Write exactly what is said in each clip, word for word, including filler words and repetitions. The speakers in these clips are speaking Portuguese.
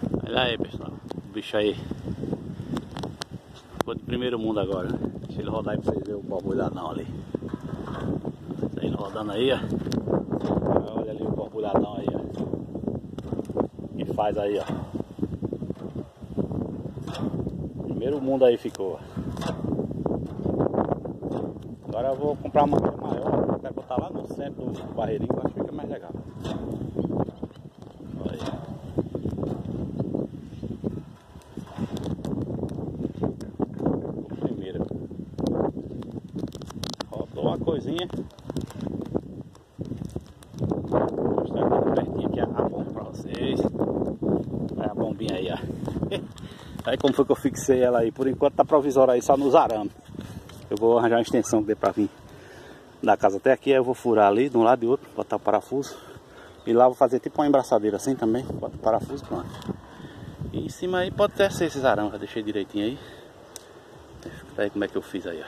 Olha aí, pessoal, o bicho aí ficou de primeiro mundo agora. Deixa ele rodar aí pra vocês verem o borbulhadão ali. Tá ele rodando aí, ó. Olha ali o borbulhadão aí, ó. Que faz aí, ó. Primeiro mundo aí ficou. Agora eu vou comprar uma mangueira maior, vai botar lá no centro do barreirinho, que eu acho que fica mais legal. Olha aí. Primeiro. Faltou uma coisinha. Vou mostrar aqui pertinho aqui a bomba pra vocês. Olha a bombinha aí, ó. Aí como foi que eu fixei ela aí? Por enquanto tá provisória aí só nos arames. Eu vou arranjar uma extensão que dê pra vir da casa até aqui. Aí eu vou furar ali de um lado e outro, botar o parafuso. E lá eu vou fazer tipo uma embraçadeira assim também. Bota o parafuso, pronto. E em cima aí pode até ser esses arames. Já deixei direitinho aí. Aí como é que eu fiz aí, ó.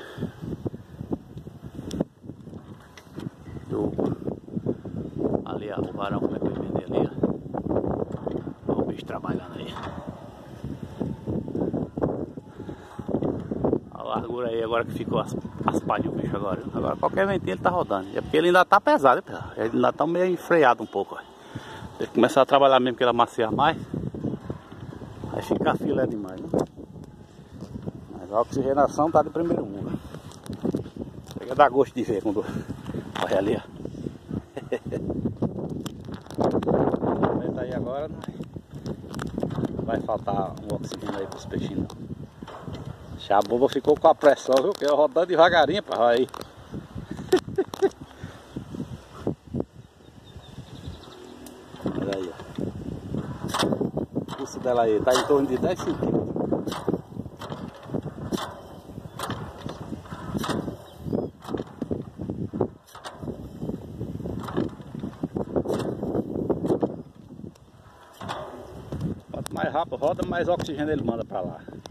Eu... Ali ó, o varão como é que eu vender ali, ó. Olha o bicho trabalhando aí. A largura aí agora que ficou as, as palhas do bicho agora. Agora qualquer ventinho ele tá rodando. É porque ele ainda tá pesado, hein, pessoal? Ele ainda tá meio enfreado um pouco, ó. Tem que começar a trabalhar mesmo que ele amaciar mais. Aí fica filé demais, né? Mas a oxigenação tá de primeiro mundo. Chega a dar gosto de ver quando... Olha ali, ó. Aí agora não vai faltar um oxigênio aí pros peixinhos. A bomba ficou com a pressão, viu? Que eu rodando devagarinho, pá, aí. Olha aí, ó. Isso dela aí tá em torno de dez centímetros. Quanto mais rápido roda, mais oxigênio ele manda pra lá.